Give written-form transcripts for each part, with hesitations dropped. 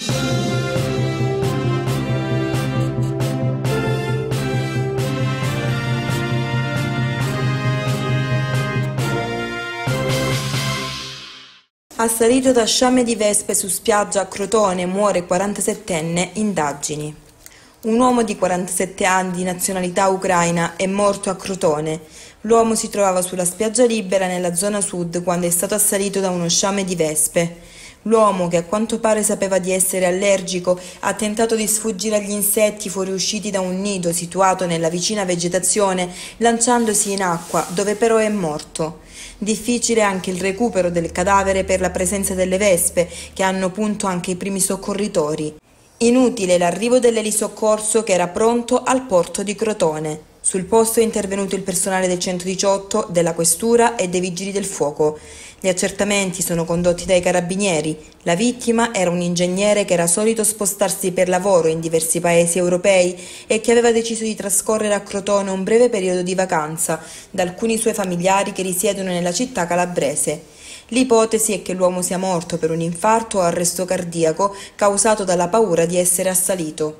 Assalito da sciame di vespe su spiaggia a Crotone, muore 47enne, indagini. Un uomo di 47 anni di nazionalità ucraina è morto a Crotone. L'uomo si trovava sulla spiaggia libera nella zona sud quando è stato assalito da uno sciame di vespe. L'uomo, che a quanto pare sapeva di essere allergico, ha tentato di sfuggire agli insetti fuoriusciti da un nido situato nella vicina vegetazione, lanciandosi in acqua, dove però è morto. Difficile anche il recupero del cadavere per la presenza delle vespe, che hanno punto anche i primi soccorritori. Inutile l'arrivo dell'elisoccorso che era pronto al porto di Crotone. Sul posto è intervenuto il personale del 118, della questura e dei vigili del fuoco. Gli accertamenti sono condotti dai carabinieri. La vittima era un ingegnere che era solito spostarsi per lavoro in diversi paesi europei e che aveva deciso di trascorrere a Crotone un breve periodo di vacanza da alcuni suoi familiari che risiedono nella città calabrese. L'ipotesi è che l'uomo sia morto per un infarto o arresto cardiaco causato dalla paura di essere assalito.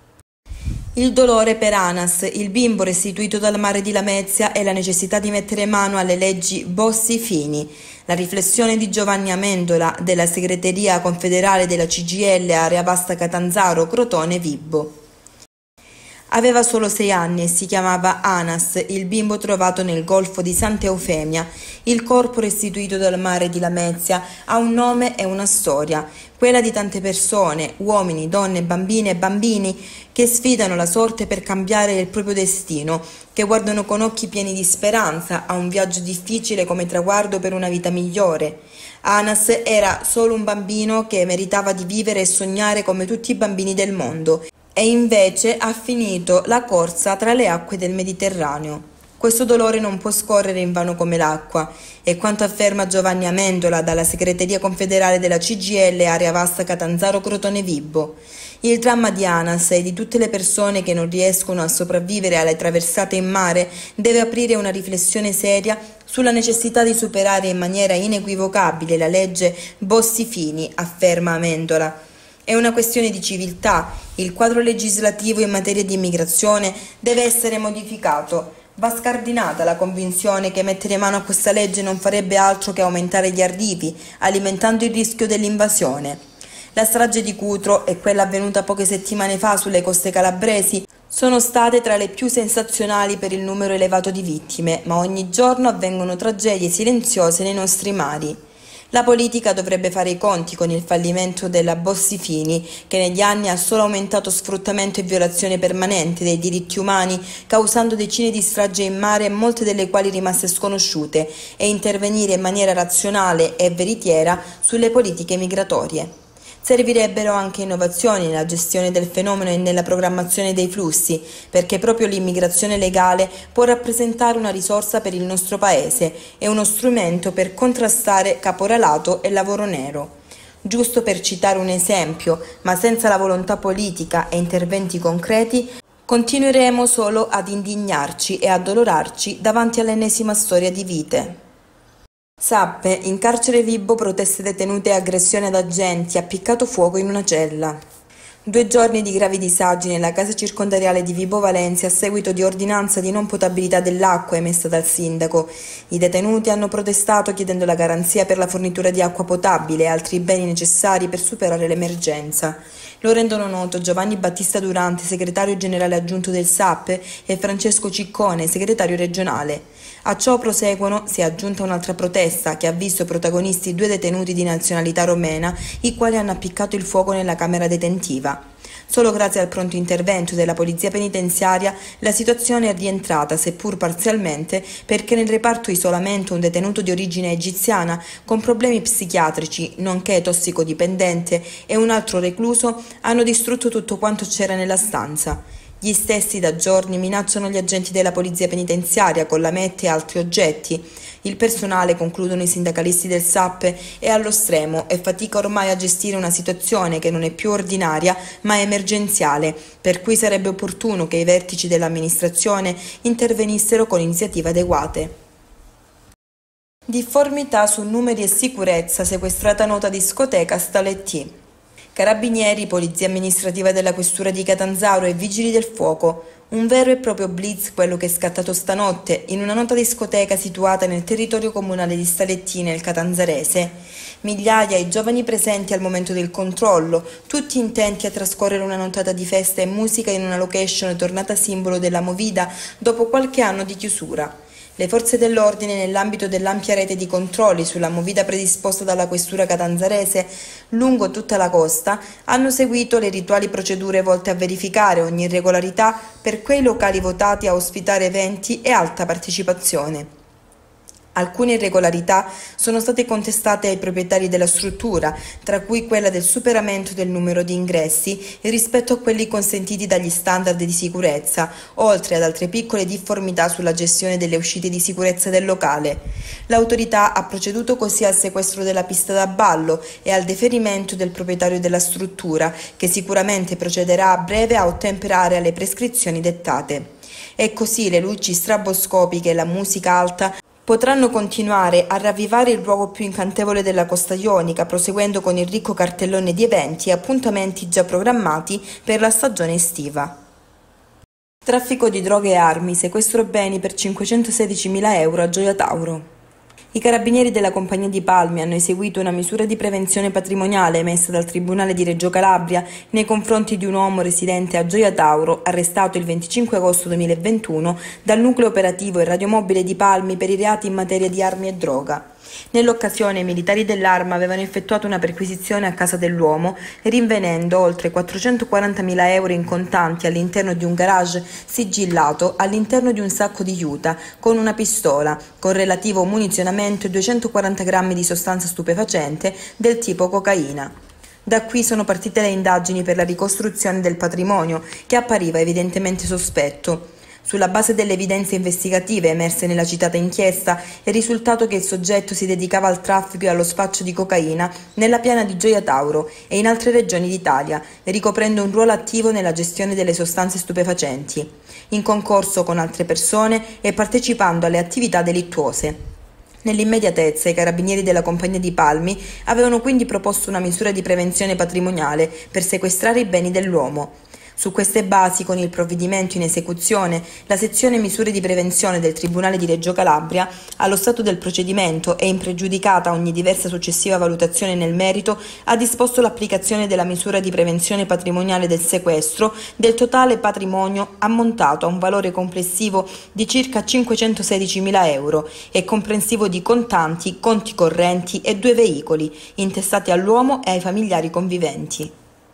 Il dolore per Anas, il bimbo restituito dal mare di Lamezia e la necessità di mettere mano alle leggi Bossi-Fini. La riflessione di Giovanni Amendola della segreteria confederale della CGIL Area Vasta Catanzaro Crotone Vibo. Aveva solo 6 anni e si chiamava Anas, il bimbo trovato nel golfo di Santa Eufemia. Il corpo restituito dal mare di Lamezia ha un nome e una storia, quella di tante persone, uomini, donne, bambine e bambini, che sfidano la sorte per cambiare il proprio destino, che guardano con occhi pieni di speranza a un viaggio difficile come traguardo per una vita migliore. Anas era solo un bambino che meritava di vivere e sognare come tutti i bambini del mondo. E invece ha finito la corsa tra le acque del Mediterraneo. Questo dolore non può scorrere invano come l'acqua, e quanto afferma Giovanni Amendola dalla segreteria confederale della CGIL Area Vasta Catanzaro Crotone Vibo. Il dramma di Anas e di tutte le persone che non riescono a sopravvivere alle traversate in mare deve aprire una riflessione seria sulla necessità di superare in maniera inequivocabile la legge Bossi-Fini, afferma Amendola. È una questione di civiltà. Il quadro legislativo in materia di immigrazione deve essere modificato. Va scardinata la convinzione che mettere mano a questa legge non farebbe altro che aumentare gli arrivi, alimentando il rischio dell'invasione. La strage di Cutro e quella avvenuta poche settimane fa sulle coste calabresi sono state tra le più sensazionali per il numero elevato di vittime, ma ogni giorno avvengono tragedie silenziose nei nostri mari. La politica dovrebbe fare i conti con il fallimento della Bossi-Fini, che negli anni ha solo aumentato sfruttamento e violazione permanente dei diritti umani, causando decine di stragi in mare, molte delle quali rimaste sconosciute, e intervenire in maniera razionale e veritiera sulle politiche migratorie. Servirebbero anche innovazioni nella gestione del fenomeno e nella programmazione dei flussi, perché proprio l'immigrazione legale può rappresentare una risorsa per il nostro Paese e uno strumento per contrastare caporalato e lavoro nero. Giusto per citare un esempio, ma senza la volontà politica e interventi concreti, continueremo solo ad indignarci e addolorarci davanti all'ennesima storia di vite. Sappe, in carcere Vibo, proteste detenute e aggressione ad agenti, appiccato fuoco in una cella. 2 giorni di gravi disagi nella casa circondariale di Vibo Valencia a seguito di ordinanza di non potabilità dell'acqua emessa dal sindaco. I detenuti hanno protestato chiedendo la garanzia per la fornitura di acqua potabile e altri beni necessari per superare l'emergenza. Lo rendono noto Giovanni Battista Durante, segretario generale aggiunto del SAP, e Francesco Ciccone, segretario regionale. A ciò proseguono si è aggiunta un'altra protesta che ha visto protagonisti 2 detenuti di nazionalità romena, i quali hanno appiccato il fuoco nella camera detentiva. Solo grazie al pronto intervento della polizia penitenziaria la situazione è rientrata, seppur parzialmente, perché nel reparto isolamento un detenuto di origine egiziana con problemi psichiatrici, nonché tossicodipendente, e un altro recluso hanno distrutto tutto quanto c'era nella stanza. Gli stessi da giorni minacciano gli agenti della polizia penitenziaria con lamette e altri oggetti. Il personale, concludono i sindacalisti del SAP, è allo stremo e fatica ormai a gestire una situazione che non è più ordinaria ma emergenziale, per cui sarebbe opportuno che i vertici dell'amministrazione intervenissero con iniziative adeguate. Difformità su numeri e sicurezza, sequestrata nota discoteca Staletti. Carabinieri, Polizia Amministrativa della Questura di Catanzaro e Vigili del Fuoco. Un vero e proprio blitz quello che è scattato stanotte in una nota discoteca situata nel territorio comunale di Stalettina, nel Catanzarese. Migliaia i giovani presenti al momento del controllo, tutti intenti a trascorrere una nottata di festa e musica in una location tornata simbolo della Movida dopo qualche anno di chiusura. Le forze dell'ordine, nell'ambito dell'ampia rete di controlli sulla Movida predisposta dalla Questura catanzarese lungo tutta la costa, hanno seguito le rituali procedure volte a verificare ogni irregolarità per quei locali votati a ospitare eventi e alta partecipazione. Alcune irregolarità sono state contestate ai proprietari della struttura, tra cui quella del superamento del numero di ingressi rispetto a quelli consentiti dagli standard di sicurezza, oltre ad altre piccole difformità sulla gestione delle uscite di sicurezza del locale. L'autorità ha proceduto così al sequestro della pista da ballo e al deferimento del proprietario della struttura, che sicuramente procederà a breve a ottemperare alle prescrizioni dettate. E così le luci straboscopiche e la musica alta potranno continuare a ravvivare il luogo più incantevole della Costa Ionica, proseguendo con il ricco cartellone di eventi e appuntamenti già programmati per la stagione estiva. Traffico di droghe e armi, sequestro beni per 516.000 euro a Gioia Tauro. I carabinieri della Compagnia di Palmi hanno eseguito una misura di prevenzione patrimoniale emessa dal Tribunale di Reggio Calabria nei confronti di un uomo residente a Gioia Tauro, arrestato il 25 agosto 2021 dal nucleo operativo e radiomobile di Palmi per i reati in materia di armi e droga. Nell'occasione i militari dell'Arma avevano effettuato una perquisizione a casa dell'uomo, rinvenendo oltre 440.000 euro in contanti all'interno di un garage sigillato all'interno di un sacco di juta con una pistola, con relativo munizionamento e 240 grammi di sostanza stupefacente del tipo cocaina. Da qui sono partite le indagini per la ricostruzione del patrimonio, che appariva evidentemente sospetto. Sulla base delle evidenze investigative emerse nella citata inchiesta, è risultato che il soggetto si dedicava al traffico e allo spaccio di cocaina nella piana di Gioia Tauro e in altre regioni d'Italia, ricoprendo un ruolo attivo nella gestione delle sostanze stupefacenti, in concorso con altre persone e partecipando alle attività delittuose. Nell'immediatezza i carabinieri della Compagnia di Palmi avevano quindi proposto una misura di prevenzione patrimoniale per sequestrare i beni dell'uomo. Su queste basi, con il provvedimento in esecuzione, la sezione misure di prevenzione del Tribunale di Reggio Calabria, allo stato del procedimento e impregiudicata ogni diversa successiva valutazione nel merito, ha disposto l'applicazione della misura di prevenzione patrimoniale del sequestro del totale patrimonio ammontato a un valore complessivo di circa 516.000 euro e comprensivo di contanti, conti correnti e 2 veicoli, intestati all'uomo e ai familiari conviventi.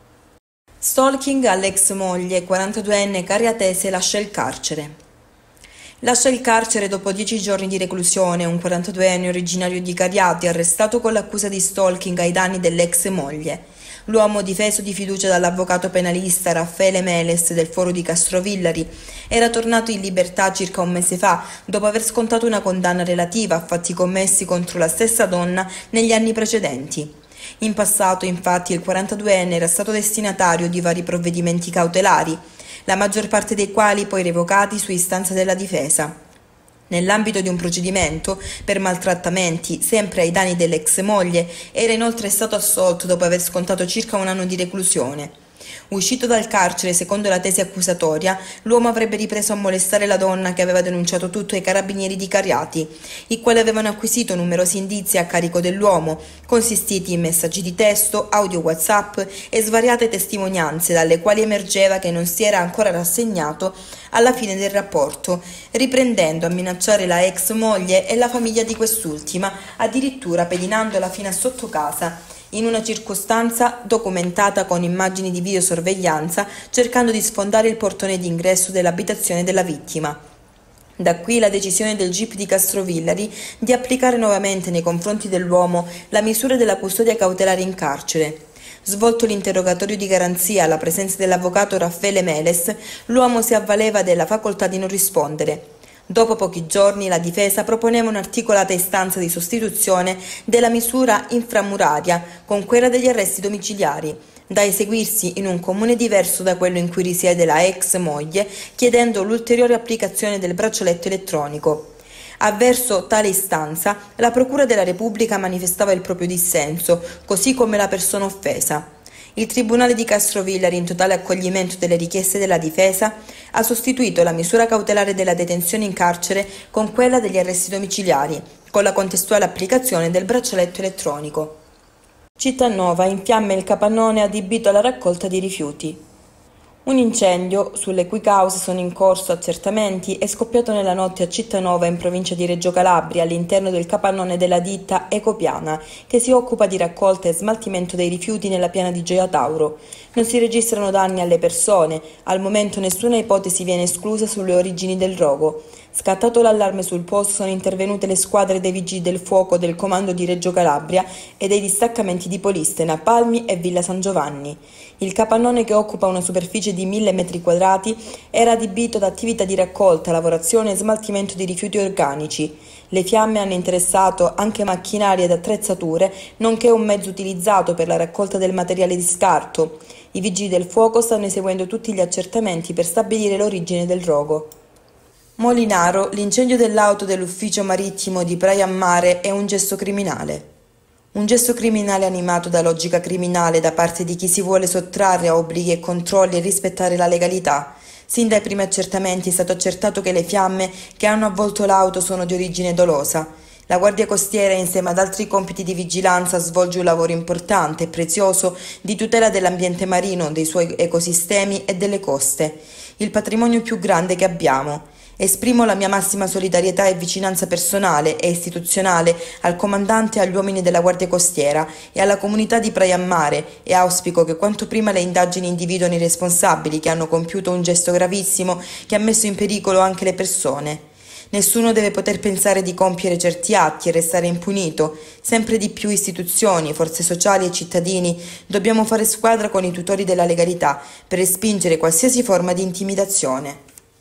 Stalking all'ex moglie, 42enne cariatese lascia il carcere. Lascia il carcere dopo 10 giorni di reclusione un 42enne originario di Cariati arrestato con l'accusa di stalking ai danni dell'ex moglie. L'uomo, difeso di fiducia dall'avvocato penalista Raffaele Meles del Foro di Castrovillari, era tornato in libertà circa un mese fa, dopo aver scontato una condanna relativa a fatti commessi contro la stessa donna negli anni precedenti. In passato, infatti, il 42enne era stato destinatario di vari provvedimenti cautelari, la maggior parte dei quali poi revocati su istanza della difesa. Nell'ambito di un procedimento per maltrattamenti, sempre ai danni dell'ex moglie, era inoltre stato assolto dopo aver scontato circa un anno di reclusione. Uscito dal carcere, secondo la tesi accusatoria, l'uomo avrebbe ripreso a molestare la donna che aveva denunciato tutto ai carabinieri di Cariati, i quali avevano acquisito numerosi indizi a carico dell'uomo, consistiti in messaggi di testo, audio WhatsApp e svariate testimonianze dalle quali emergeva che non si era ancora rassegnato alla fine del rapporto, riprendendo a minacciare la ex moglie e la famiglia di quest'ultima, addirittura pedinandola fino a sotto casa, in una circostanza documentata con immagini di videosorveglianza, cercando di sfondare il portone d'ingresso dell'abitazione della vittima. Da qui la decisione del GIP di Castrovillari di applicare nuovamente nei confronti dell'uomo la misura della custodia cautelare in carcere. Svolto l'interrogatorio di garanzia alla presenza dell'avvocato Raffaele Meles, l'uomo si avvaleva della facoltà di non rispondere. Dopo pochi giorni la difesa proponeva un'articolata istanza di sostituzione della misura inframuraria con quella degli arresti domiciliari, da eseguirsi in un comune diverso da quello in cui risiede la ex moglie, chiedendo l'ulteriore applicazione del braccialetto elettronico. Avverso tale istanza, la Procura della Repubblica manifestava il proprio dissenso, così come la persona offesa. Il Tribunale di Castrovillari, in totale accoglimento delle richieste della difesa, ha sostituito la misura cautelare della detenzione in carcere con quella degli arresti domiciliari, con la contestuale applicazione del braccialetto elettronico. Cittanova, in fiamme il capannone adibito alla raccolta di rifiuti. Un incendio, sulle cui cause sono in corso accertamenti, è scoppiato nella notte a Cittanova, in provincia di Reggio Calabria, all'interno del capannone della ditta Ecopiana, che si occupa di raccolta e smaltimento dei rifiuti nella piana di Gioia Tauro. Non si registrano danni alle persone, al momento nessuna ipotesi viene esclusa sulle origini del rogo. Scattato l'allarme sul posto, sono intervenute le squadre dei Vigili del Fuoco del Comando di Reggio Calabria e dei distaccamenti di Polistena, Palmi e Villa San Giovanni. Il capannone, che occupa una superficie di 1000 m², era adibito ad attività di raccolta, lavorazione e smaltimento di rifiuti organici. Le fiamme hanno interessato anche macchinari ed attrezzature, nonché un mezzo utilizzato per la raccolta del materiale di scarto. I Vigili del Fuoco stanno eseguendo tutti gli accertamenti per stabilire l'origine del rogo. Molinaro, l'incendio dell'auto dell'ufficio marittimo di Praia a Mare è un gesto criminale. Un gesto criminale animato da logica criminale da parte di chi si vuole sottrarre a obblighi e controlli e rispettare la legalità. Sin dai primi accertamenti è stato accertato che le fiamme che hanno avvolto l'auto sono di origine dolosa. La Guardia Costiera, insieme ad altri compiti di vigilanza, svolge un lavoro importante e prezioso di tutela dell'ambiente marino, dei suoi ecosistemi e delle coste, il patrimonio più grande che abbiamo. Esprimo la mia massima solidarietà e vicinanza personale e istituzionale al comandante e agli uomini della Guardia Costiera e alla comunità di Praia a Mare e auspico che quanto prima le indagini individuino i responsabili che hanno compiuto un gesto gravissimo che ha messo in pericolo anche le persone. Nessuno deve poter pensare di compiere certi atti e restare impunito. Sempre di più istituzioni, forze sociali e cittadini dobbiamo fare squadra con i tutori della legalità per respingere qualsiasi forma di intimidazione.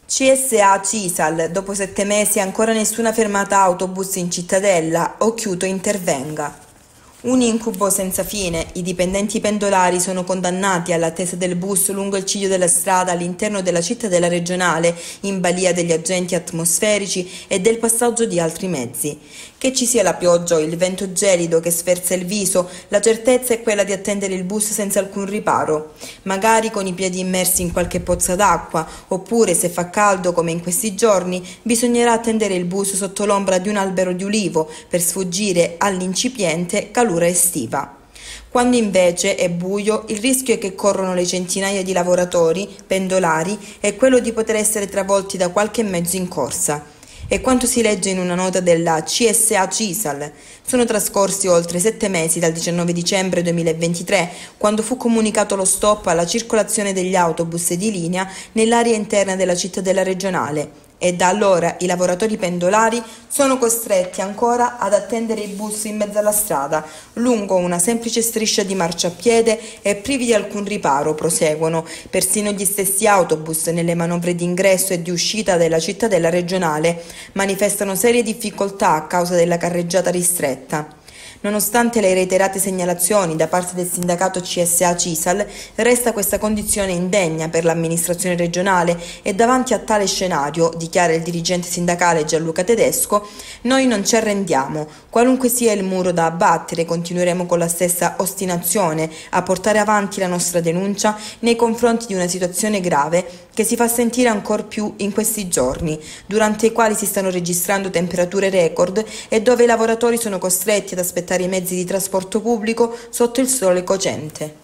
CSA-CISAL, dopo 7 mesi ancora nessuna fermata autobus in cittadella, Occhiuto intervenga. Un incubo senza fine, i dipendenti pendolari sono condannati all'attesa del bus lungo il ciglio della strada all'interno della cittadella regionale, in balia degli agenti atmosferici e del passaggio di altri mezzi. Che ci sia la pioggia o il vento gelido che sferza il viso, la certezza è quella di attendere il bus senza alcun riparo, magari con i piedi immersi in qualche pozza d'acqua, oppure, se fa caldo come in questi giorni, bisognerà attendere il bus sotto l'ombra di un albero di ulivo per sfuggire all'incipiente calura estiva. Quando invece è buio, il rischio è che corrono le centinaia di lavoratori pendolari è quello di poter essere travolti da qualche mezzo in corsa. E quanto si legge in una nota della CSA-CISAL, sono trascorsi oltre 7 mesi dal 19 dicembre 2023, quando fu comunicato lo stop alla circolazione degli autobus di linea nell'area interna della cittadella regionale, e da allora i lavoratori pendolari sono costretti ancora ad attendere i bus in mezzo alla strada, lungo una semplice striscia di marciapiede e privi di alcun riparo, proseguono persino gli stessi autobus nelle manovre di ingresso e di uscita della cittadella regionale, manifestano serie difficoltà a causa della carreggiata ristretta. Nonostante le reiterate segnalazioni da parte del sindacato CSA-CISAL, resta questa condizione indegna per l'amministrazione regionale e davanti a tale scenario, dichiara il dirigente sindacale Gianluca Tedesco, noi non ci arrendiamo. Qualunque sia il muro da abbattere, continueremo con la stessa ostinazione a portare avanti la nostra denuncia nei confronti di una situazione grave che si fa sentire ancor più in questi giorni, durante i quali si stanno registrando temperature record e dove i lavoratori sono costretti ad aspettare i mezzi di trasporto pubblico sotto il sole cocente.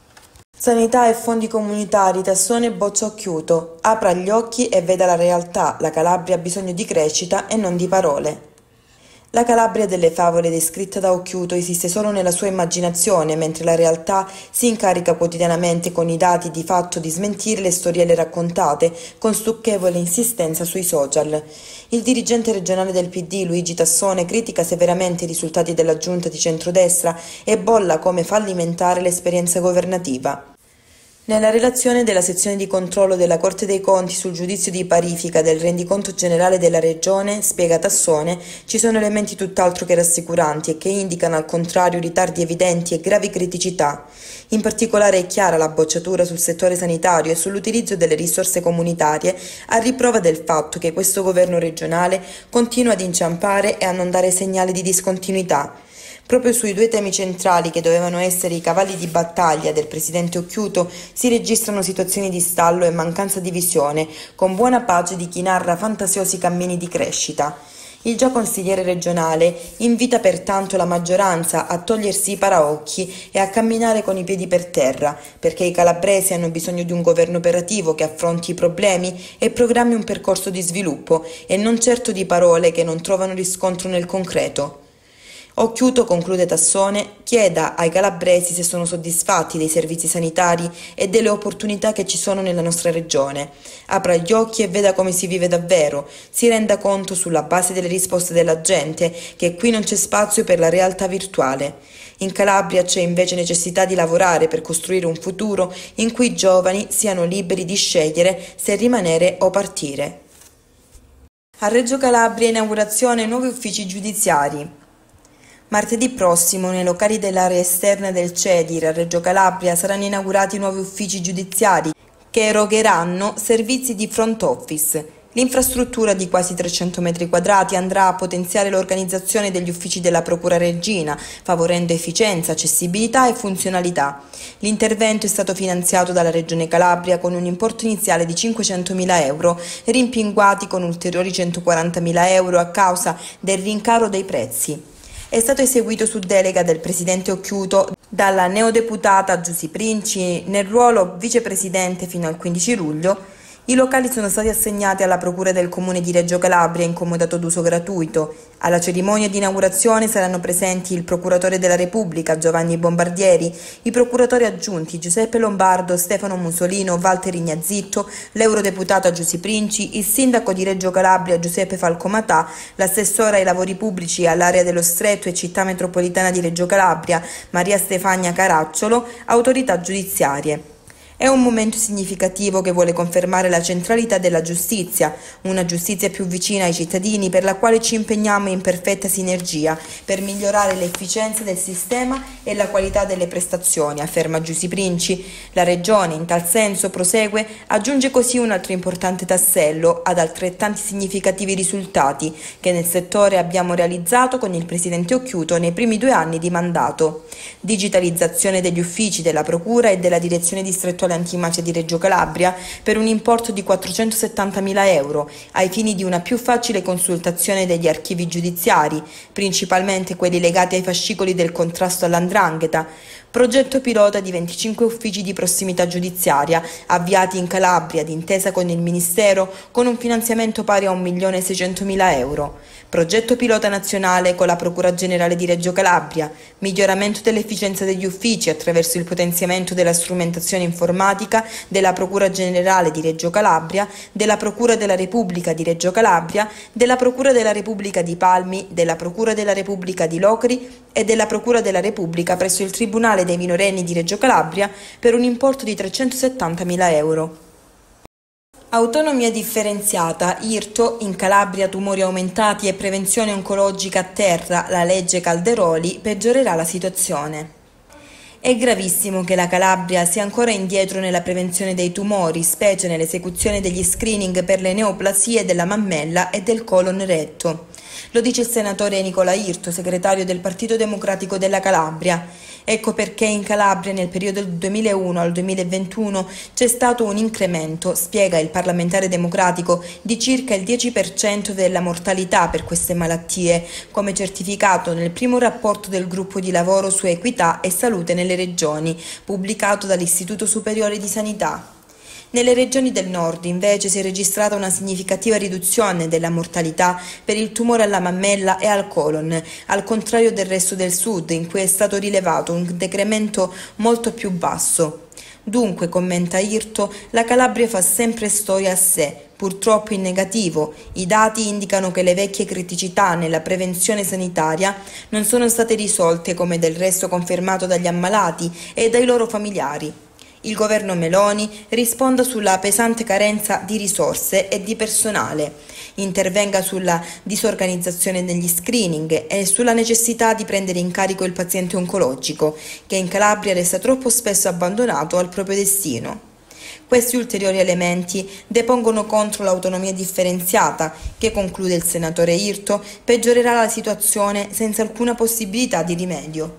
Sanità e fondi comunitari, Tassone boccia Occhiuto. Apra gli occhi e veda la realtà. La Calabria ha bisogno di crescita e non di parole. La Calabria delle favole descritta da Occhiuto esiste solo nella sua immaginazione, mentre la realtà si incarica quotidianamente con i dati di fatto di smentire le storielle raccontate con stucchevole insistenza sui social. Il dirigente regionale del PD, Luigi Tassone, critica severamente i risultati della giunta di centrodestra e bolla come fallimentare l'esperienza governativa. Nella relazione della sezione di controllo della Corte dei Conti sul giudizio di parifica del rendiconto generale della Regione, spiega Tassone, ci sono elementi tutt'altro che rassicuranti e che indicano al contrario ritardi evidenti e gravi criticità. In particolare è chiara la bocciatura sul settore sanitario e sull'utilizzo delle risorse comunitarie, a riprova del fatto che questo governo regionale continua ad inciampare e a non dare segnali di discontinuità. Proprio sui due temi centrali che dovevano essere i cavalli di battaglia del presidente Occhiuto si registrano situazioni di stallo e mancanza di visione, con buona pace di chi narra fantasiosi cammini di crescita. Il già consigliere regionale invita pertanto la maggioranza a togliersi i paraocchi e a camminare con i piedi per terra, perché i calabresi hanno bisogno di un governo operativo che affronti i problemi e programmi un percorso di sviluppo e non certo di parole che non trovano riscontro nel concreto. Occhiuto, conclude Tassone, chieda ai calabresi se sono soddisfatti dei servizi sanitari e delle opportunità che ci sono nella nostra regione. Apra gli occhi e veda come si vive davvero, si renda conto sulla base delle risposte della gente che qui non c'è spazio per la realtà virtuale. In Calabria c'è invece necessità di lavorare per costruire un futuro in cui i giovani siano liberi di scegliere se rimanere o partire. A Reggio Calabria inaugurazione nuovi uffici giudiziari. Martedì prossimo, nei locali dell'area esterna del CEDIR a Reggio Calabria saranno inaugurati nuovi uffici giudiziari che erogheranno servizi di front office. L'infrastruttura di quasi 300 metri quadrati andrà a potenziare l'organizzazione degli uffici della Procura Reggina, favorendo efficienza, accessibilità e funzionalità. L'intervento è stato finanziato dalla Regione Calabria con un importo iniziale di 500.000 euro, rimpinguati con ulteriori 140.000 euro a causa del rincaro dei prezzi. È stato eseguito su delega del presidente Occhiuto dalla neodeputata Giusy Princi nel ruolo vicepresidente fino al 15 luglio. I locali sono stati assegnati alla Procura del Comune di Reggio Calabria in comodato d'uso gratuito. Alla cerimonia di inaugurazione saranno presenti il Procuratore della Repubblica Giovanni Bombardieri, i procuratori aggiunti Giuseppe Lombardo, Stefano Musolino, Walter Ignazitto, l'eurodeputata Giusy Princi, il sindaco di Reggio Calabria Giuseppe Falcomatà, l'assessora ai lavori pubblici all'area dello Stretto e città metropolitana di Reggio Calabria Maria Stefania Caracciolo, autorità giudiziarie. È un momento significativo che vuole confermare la centralità della giustizia, una giustizia più vicina ai cittadini per la quale ci impegniamo in perfetta sinergia per migliorare l'efficienza del sistema e la qualità delle prestazioni, afferma Giusy Princi. La Regione, in tal senso, prosegue, aggiunge così un altro importante tassello ad altrettanti significativi risultati che nel settore abbiamo realizzato con il Presidente Occhiuto nei primi 2 anni di mandato. Digitalizzazione degli uffici della Procura e della Direzione Distrettuale Antimafia di Reggio Calabria per un importo di 470.000 euro ai fini di una più facile consultazione degli archivi giudiziari, principalmente quelli legati ai fascicoli del contrasto all''ndrangheta. Progetto pilota di 25 uffici di prossimità giudiziaria avviati in Calabria d'intesa con il Ministero con un finanziamento pari a 1.600.000 euro. Progetto pilota nazionale con la Procura Generale di Reggio Calabria, miglioramento dell'efficienza degli uffici attraverso il potenziamento della strumentazione informatica della Procura Generale di Reggio Calabria, della Procura della Repubblica di Reggio Calabria, della Procura della Repubblica di Palmi, della Procura della Repubblica di Locri e della Procura della Repubblica presso il Tribunale dei minorenni di Reggio Calabria per un importo di 370.000 euro. Autonomia differenziata, IRTO, in Calabria tumori aumentati e prevenzione oncologica a terra, la legge Calderoli peggiorerà la situazione. È gravissimo che la Calabria sia ancora indietro nella prevenzione dei tumori, specie nell'esecuzione degli screening per le neoplasie della mammella e del colon retto. Lo dice il senatore Nicola Irto, segretario del Partito Democratico della Calabria. Ecco perché in Calabria nel periodo del 2001 al 2021 c'è stato un incremento, spiega il parlamentare democratico, di circa il 10% della mortalità per queste malattie, come certificato nel primo rapporto del gruppo di lavoro su equità e salute nelle regioni, pubblicato dall'Istituto Superiore di Sanità. Nelle regioni del nord invece si è registrata una significativa riduzione della mortalità per il tumore alla mammella e al colon, al contrario del resto del sud in cui è stato rilevato un decremento molto più basso. Dunque, commenta Irto, la Calabria fa sempre storia a sé, purtroppo in negativo. I dati indicano che le vecchie criticità nella prevenzione sanitaria non sono state risolte, come del resto confermato dagli ammalati e dai loro familiari. Il governo Meloni risponda sulla pesante carenza di risorse e di personale, intervenga sulla disorganizzazione degli screening e sulla necessità di prendere in carico il paziente oncologico, che in Calabria resta troppo spesso abbandonato al proprio destino. Questi ulteriori elementi depongono contro l'autonomia differenziata che, conclude il senatore Irto, peggiorerà la situazione senza alcuna possibilità di rimedio.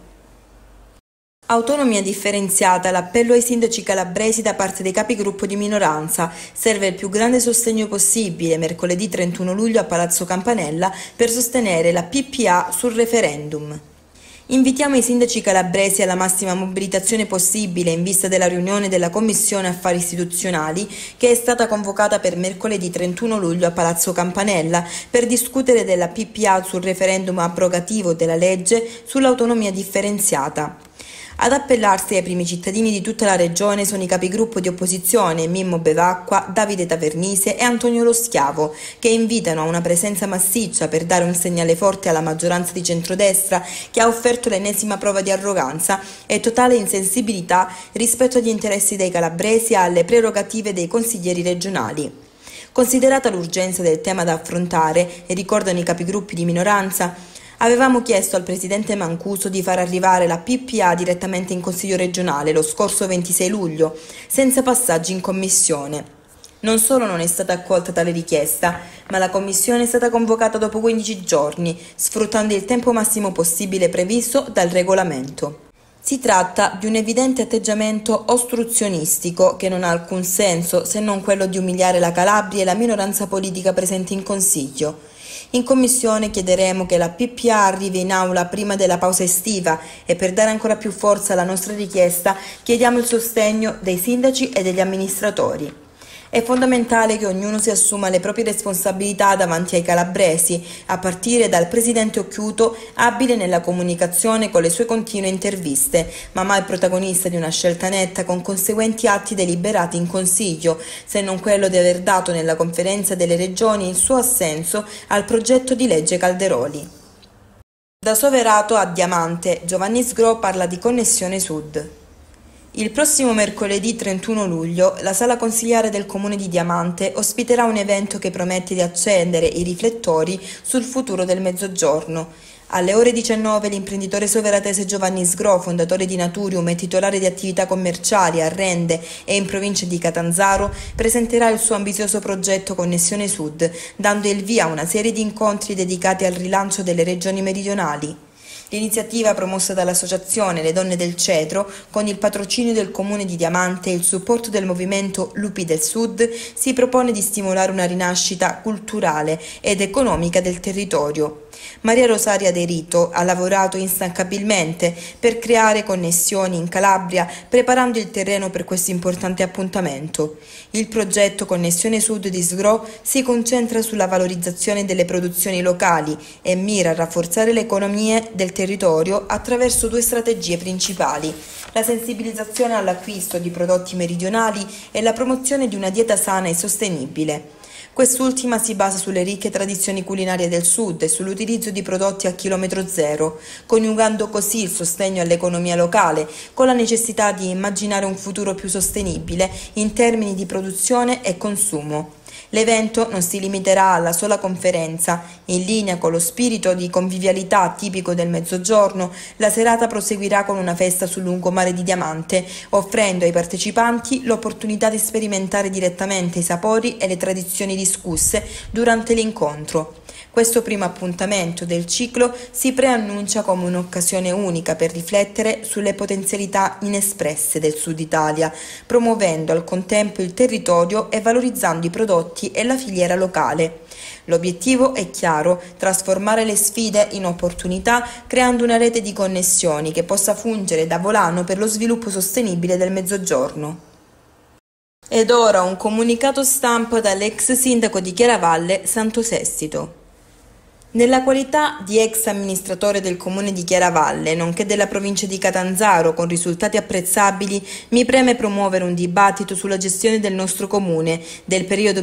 Autonomia differenziata, l'appello ai sindaci calabresi da parte dei capigruppo di minoranza. Serve il più grande sostegno possibile mercoledì 31 luglio a Palazzo Campanella per sostenere la PPA sul referendum. Invitiamo i sindaci calabresi alla massima mobilitazione possibile in vista della riunione della Commissione Affari Istituzionali che è stata convocata per mercoledì 31 luglio a Palazzo Campanella per discutere della PPA sul referendum abrogativo della legge sull'autonomia differenziata. Ad appellarsi ai primi cittadini di tutta la regione sono i capigruppo di opposizione Mimmo Bevacqua, Davide Tavernise e Antonio Lo Schiavo, che invitano a una presenza massiccia per dare un segnale forte alla maggioranza di centrodestra che ha offerto l'ennesima prova di arroganza e totale insensibilità rispetto agli interessi dei calabresi e alle prerogative dei consiglieri regionali. Considerata l'urgenza del tema da affrontare, e ricordano i capigruppi di minoranza, avevamo chiesto al presidente Mancuso di far arrivare la PPA direttamente in Consiglio regionale lo scorso 26 luglio, senza passaggi in commissione. Non solo non è stata accolta tale richiesta, ma la commissione è stata convocata dopo 15 giorni, sfruttando il tempo massimo possibile previsto dal regolamento. Si tratta di un evidente atteggiamento ostruzionistico che non ha alcun senso se non quello di umiliare la Calabria e la minoranza politica presente in Consiglio. In Commissione chiederemo che la PPA arrivi in aula prima della pausa estiva e per dare ancora più forza alla nostra richiesta chiediamo il sostegno dei sindaci e degli amministratori. È fondamentale che ognuno si assuma le proprie responsabilità davanti ai calabresi, a partire dal presidente Occhiuto, abile nella comunicazione con le sue continue interviste, ma mai protagonista di una scelta netta con conseguenti atti deliberati in Consiglio, se non quello di aver dato nella conferenza delle regioni il suo assenso al progetto di legge Calderoli. Da Soverato a Diamante, Giovanni Sgro parla di Connessione Sud. Il prossimo mercoledì 31 luglio la sala consigliare del comune di Diamante ospiterà un evento che promette di accendere i riflettori sul futuro del Mezzogiorno. Alle ore 19 l'imprenditore soveratese Giovanni Sgro, fondatore di Naturium e titolare di attività commerciali a Rende e in provincia di Catanzaro, presenterà il suo ambizioso progetto Connessione Sud, dando il via a una serie di incontri dedicati al rilancio delle regioni meridionali. L'iniziativa, promossa dall'associazione Le Donne del Cedro, con il patrocinio del Comune di Diamante e il supporto del movimento Lupi del Sud, si propone di stimolare una rinascita culturale ed economica del territorio. Maria Rosaria De Rito ha lavorato instancabilmente per creare connessioni in Calabria, preparando il terreno per questo importante appuntamento. Il progetto Connessione Sud di Sgro si concentra sulla valorizzazione delle produzioni locali e mira a rafforzare le economie del territorio attraverso due strategie principali: la sensibilizzazione all'acquisto di prodotti meridionali e la promozione di una dieta sana e sostenibile. Quest'ultima si basa sulle ricche tradizioni culinarie del Sud e sull'utilizzo di prodotti a chilometro zero, coniugando così il sostegno all'economia locale con la necessità di immaginare un futuro più sostenibile in termini di produzione e consumo. L'evento non si limiterà alla sola conferenza. In linea con lo spirito di convivialità tipico del Mezzogiorno, la serata proseguirà con una festa sul lungomare di Diamante, offrendo ai partecipanti l'opportunità di sperimentare direttamente i sapori e le tradizioni discusse durante l'incontro. Questo primo appuntamento del ciclo si preannuncia come un'occasione unica per riflettere sulle potenzialità inespresse del Sud Italia, promuovendo al contempo il territorio e valorizzando i prodotti e la filiera locale. L'obiettivo è chiaro: trasformare le sfide in opportunità, creando una rete di connessioni che possa fungere da volano per lo sviluppo sostenibile del Mezzogiorno. Ed ora un comunicato stampa dall'ex sindaco di Chiaravalle, Santo Sestito. Nella qualità di ex amministratore del comune di Chiaravalle, nonché della provincia di Catanzaro, con risultati apprezzabili, mi preme promuovere un dibattito sulla gestione del nostro comune del periodo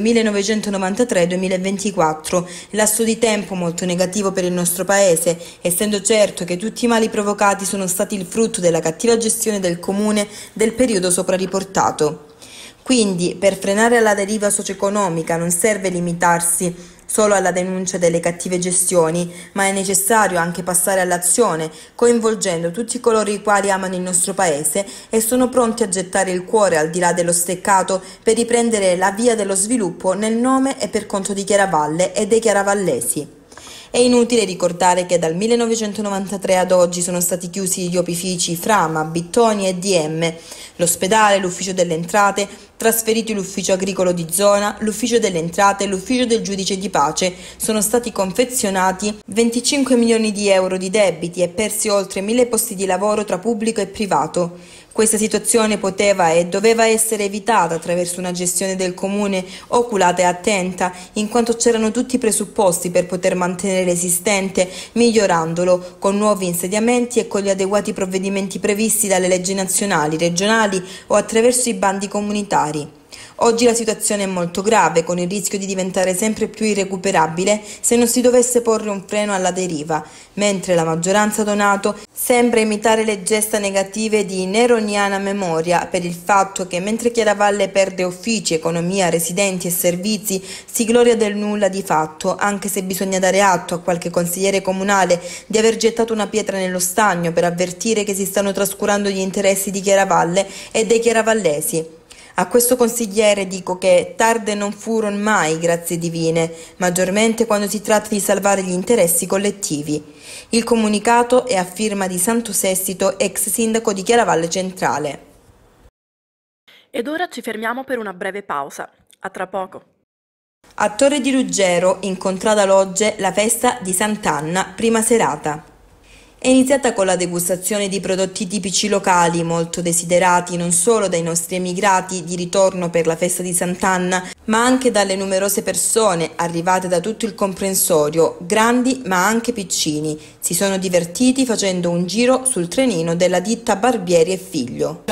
1993-2024, lasso di tempo molto negativo per il nostro paese, essendo certo che tutti i mali provocati sono stati il frutto della cattiva gestione del comune del periodo sopra riportato. Quindi, per frenare la deriva socio-economica non serve limitarsi solo alla denuncia delle cattive gestioni, ma è necessario anche passare all'azione, coinvolgendo tutti coloro i quali amano il nostro paese e sono pronti a gettare il cuore al di là dello steccato per riprendere la via dello sviluppo nel nome e per conto di Chiaravalle e dei chiaravallesi. È inutile ricordare che dal 1993 ad oggi sono stati chiusi gli opifici Frama, Bittoni e DM, l'ospedale, l'ufficio delle entrate, trasferiti l'ufficio agricolo di zona, l'ufficio delle entrate e l'ufficio del giudice di pace. Sono stati confezionati 25 milioni di euro di debiti e persi oltre 1000 posti di lavoro tra pubblico e privato. Questa situazione poteva e doveva essere evitata attraverso una gestione del comune oculata e attenta, in quanto c'erano tutti i presupposti per poter mantenere l'esistente, migliorandolo con nuovi insediamenti e con gli adeguati provvedimenti previsti dalle leggi nazionali, regionali o attraverso i bandi comunitari. Oggi la situazione è molto grave, con il rischio di diventare sempre più irrecuperabile se non si dovesse porre un freno alla deriva, mentre la maggioranza Donato sembra imitare le gesta negative di neroniana memoria per il fatto che mentre Chiaravalle perde uffici, economia, residenti e servizi, si gloria del nulla di fatto, anche se bisogna dare atto a qualche consigliere comunale di aver gettato una pietra nello stagno per avvertire che si stanno trascurando gli interessi di Chiaravalle e dei chiaravallesi. A questo consigliere dico che tarde non furono mai grazie divine, maggiormente quando si tratta di salvare gli interessi collettivi. Il comunicato è a firma di Santo Sestito, ex sindaco di Chiaravalle Centrale. Ed ora ci fermiamo per una breve pausa. A tra poco. A Torre di Ruggero, in Contrada Logge, la festa di Sant'Anna, prima serata. È iniziata con la degustazione di prodotti tipici locali, molto desiderati non solo dai nostri emigrati di ritorno per la festa di Sant'Anna, ma anche dalle numerose persone arrivate da tutto il comprensorio, grandi ma anche piccini. Si sono divertiti facendo un giro sul trenino della ditta Barbieri e Figlio.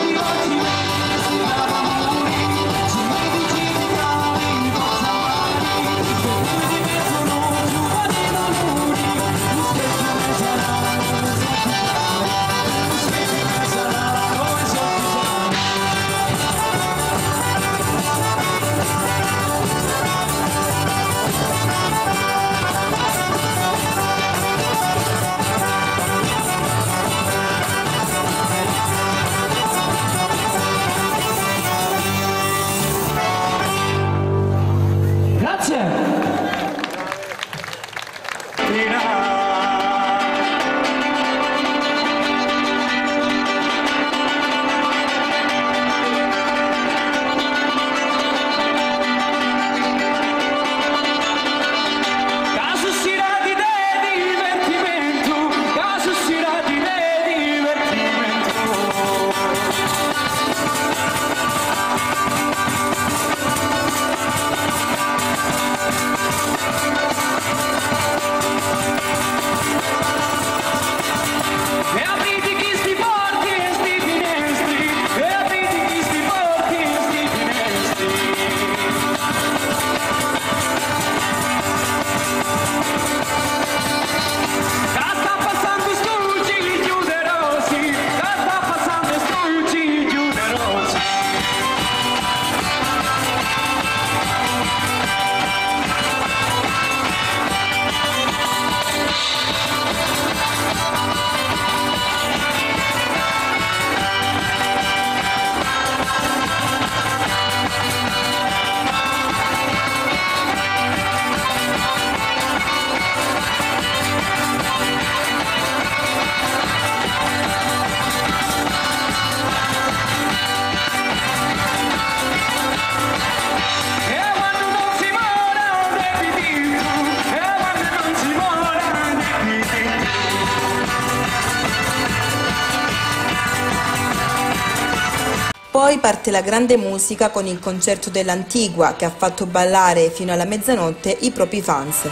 Poi parte la grande musica con il concerto dell'Antigua che ha fatto ballare fino alla mezzanotte i propri fans.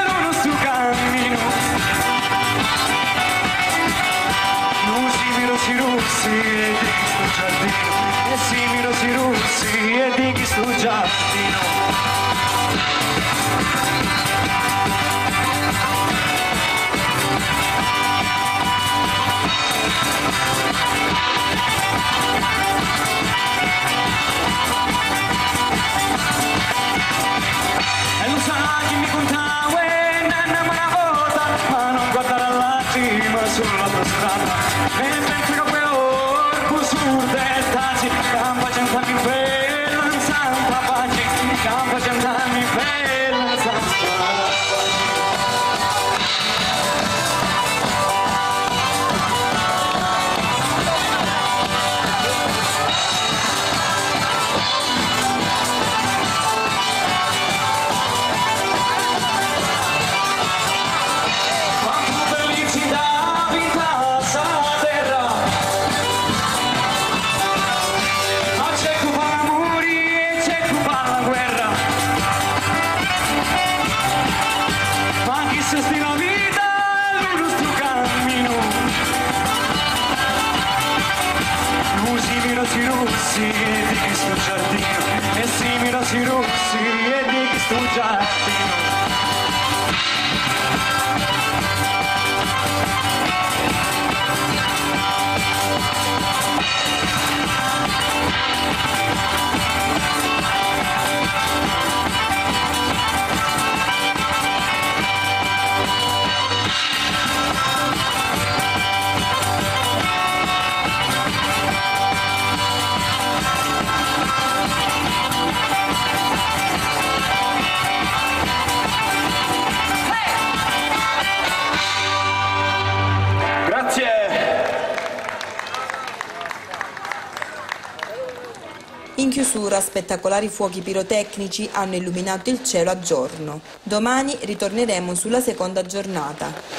Si russi e di chi sto giardino, e simili russi e di chi sto giardino. E lo sa chi mi contava e nanna me una volta, ma non guardare all'attimo sull'autostrada, e mentre che quel orco surde e taci, campa cent'anni bella in santa pace, campa cent'anni bella in santa pace. Sostiene la vita il nostro cammino, simili russi e di chi sto giardino, e simili russi e di chi sto giardino. In chiusura, spettacolari fuochi pirotecnici hanno illuminato il cielo a giorno. Domani ritorneremo sulla seconda giornata.